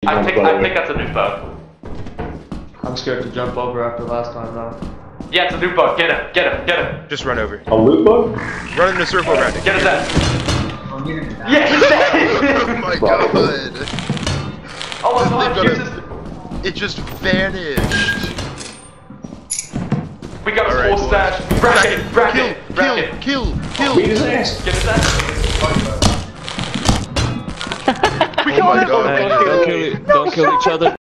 I think that's a new bug. I'm scared to jump over after last time though. Yeah, it's a new bug. Get him, get him, get him. Just run over. A loot bug? Run in a circle around it. Get his ass. Yeah, he's dead! Oh my god! Oh my god, It just vanished. We got his Alright, full stash. Bracken. Kill! Beat his ass. Get his ass. We got him! Don't kill each other.